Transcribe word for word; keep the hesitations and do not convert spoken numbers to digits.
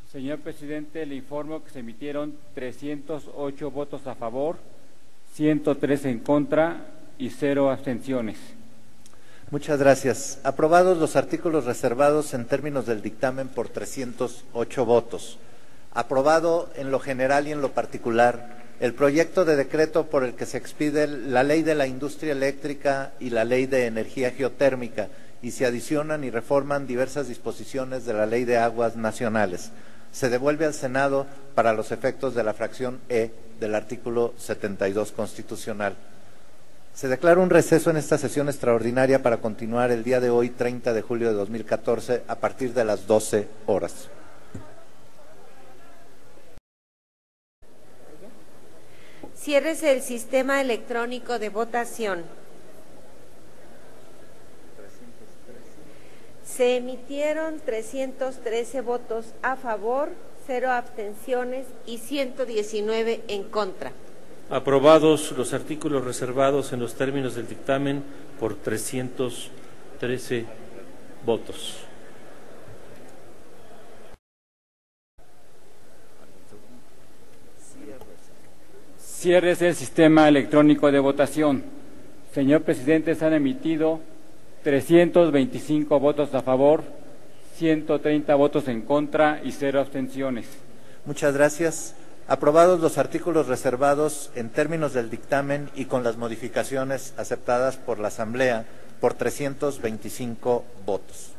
Señor presidente, le informo que se emitieron trescientos ocho votos a favor, ciento tres en contra y cero abstenciones. Muchas gracias. Aprobados los artículos reservados en términos del dictamen por trescientos ocho votos. Aprobado en lo general y en lo particular el proyecto de decreto por el que se expide la Ley de la Industria Eléctrica y la Ley de Energía Geotérmica y se adicionan y reforman diversas disposiciones de la Ley de Aguas Nacionales. Se devuelve al Senado para los efectos de la fracción E del artículo setenta y dos constitucional. Se declara un receso en esta sesión extraordinaria para continuar el día de hoy, treinta de julio de dos mil catorce, a partir de las doce horas. Ciérrese el sistema electrónico de votación. Se emitieron trescientos trece votos a favor, cero abstenciones y ciento diecinueve en contra. Aprobados los artículos reservados en los términos del dictamen por trescientos trece votos. Ciérrese el sistema electrónico de votación. Señor presidente, se han emitido trescientos veinticinco votos a favor, ciento treinta votos en contra y cero abstenciones. Muchas gracias. Aprobados los artículos reservados en términos del dictamen y con las modificaciones aceptadas por la Asamblea por trescientos veinticinco votos.